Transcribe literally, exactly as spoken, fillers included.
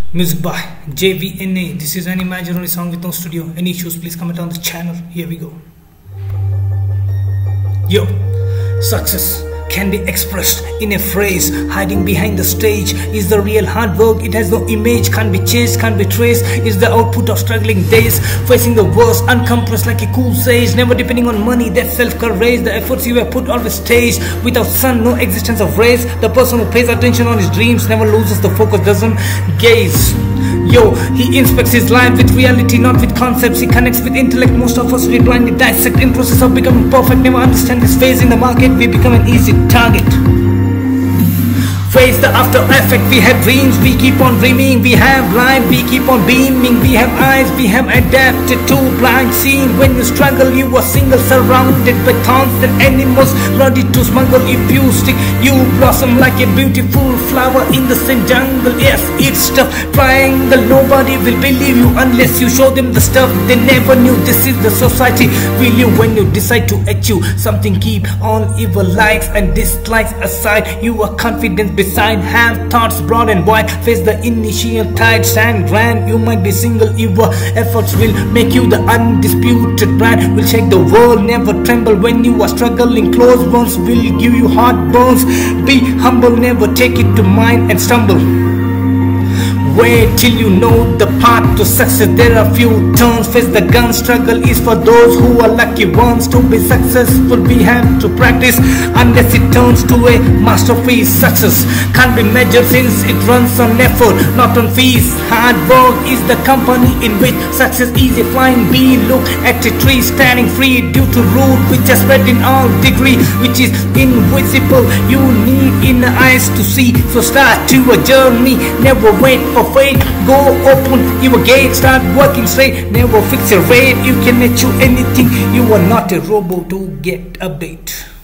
Music by J V N A. This is an imaginary song with no studio. Any issues, please comment on the channel. Here we go. Yo, success can be expressed in a phrase. Hiding behind the stage is the real hard work. It has no image, can't be chased, can't be traced. It's the output of struggling days, facing the worst, uncompressed like a cool sage. Never depending on money, that self-courage. The efforts you have put always stays. Without sun, no existence of race. The person who pays attention on his dreams never loses the focus, doesn't gaze. Yo, he inspects his life with reality, not with concepts. He connects with intellect. Most of us, we blindly dissect in process of becoming perfect. Never understand this phase in the market. We become an easy target. Face the after effect. We have dreams, we keep on dreaming. We have life, we keep on beaming. We have eyes, we have adapted to blind seeing. When you struggle, you are single, surrounded by thorns and animals ready to smuggle. If you stick, you blossom like a beautiful flower in the same jungle. Yes, it's tough. Triangle, nobody will believe you unless you show them the stuff they never knew. This is the society we live. When you decide to achieve something, keep on evil likes and dislikes aside. You are confident beside. Have thoughts broad and wide. Face the initial tide, stand grand. You might be single, your efforts will make you the undisputed brand. Will shake the world, never tremble when you are struggling. Close ones will give you heartburns. Be humble, never take it to mind and stumble. Wait till you know the path to success. There are few turns. Face the gun. Struggle is for those who are lucky ones. To be successful, we have to practice. Unless it turns to a masterpiece, success can't be measured since it runs on effort, not on fees. Hard work is the company in which success is a flying bee. Look at a tree standing free due to root which has spread in all degree, which is invisible. You need inner eyes to see. So start your journey. Never wait for fate. Go open your gate, start working straight. Never fix your rate. You can achieve anything. You are not a robot to get update.